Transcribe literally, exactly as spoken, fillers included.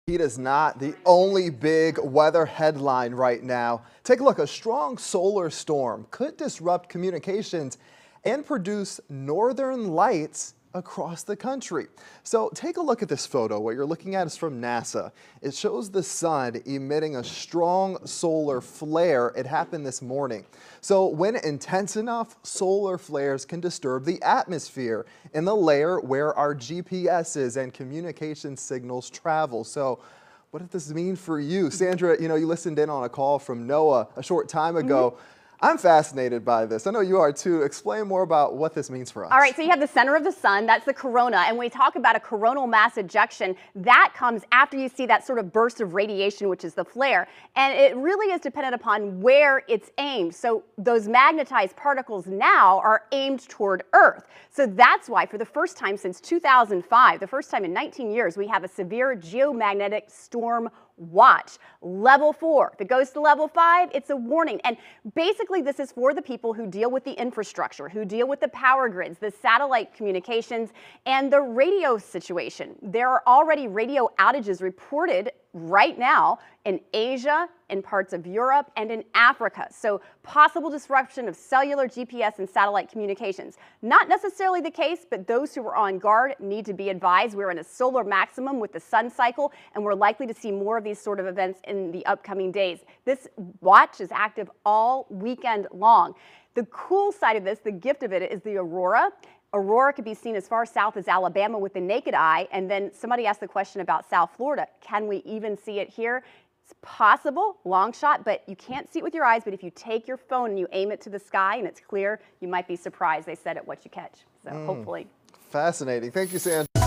Heat is not the only big weather headline right now. Take a look. A strong solar storm could disrupt communications and produce northern lights across the country. So take a look at this photo. What you're looking at is from NASA. It shows the sun emitting a strong solar flare. It happened this morning. So when intense enough, solar flares can disturb the atmosphere in the layer where our G P Ses and communication signals travel. So what does this mean for you? Sandra, you know, you listened in on a call from NOAA a short time ago. Mm-hmm. I'm fascinated by this. I know you are too. Explain more about what this means for us. All right, so you have the center of the sun, that's the corona, and when we talk about a coronal mass ejection, that comes after you see that sort of burst of radiation, which is the flare, and it really is dependent upon where it's aimed. So those magnetized particles now are aimed toward Earth. So that's why for the first time since two thousand five, the first time in nineteen years, we have a severe geomagnetic storm watch. Level four. If it goes to level five, it's a warning. And basically this is for the people who deal with the infrastructure, who deal with the power grids, the satellite communications, and the radio situation. There are already radio outages reported right now in Asia, in parts of Europe, and in Africa. So possible disruption of cellular, G P S, and satellite communications. Not necessarily the case, but those who are on guard need to be advised. We're in a solar maximum with the sun cycle, and we're likely to see more of these sort of events in the upcoming days. This watch is active all weekend long. The cool side of this, the gift of it, is the aurora. Aurora could be seen as far south as Alabama with the naked eye, and then somebody asked the question about South Florida. Can we even see it here? It's possible, long shot, but you can't see it with your eyes, but if you take your phone and you aim it to the sky and it's clear, you might be surprised, they said, at what you catch. So mm. hopefully. Fascinating. Thank you, Sandra.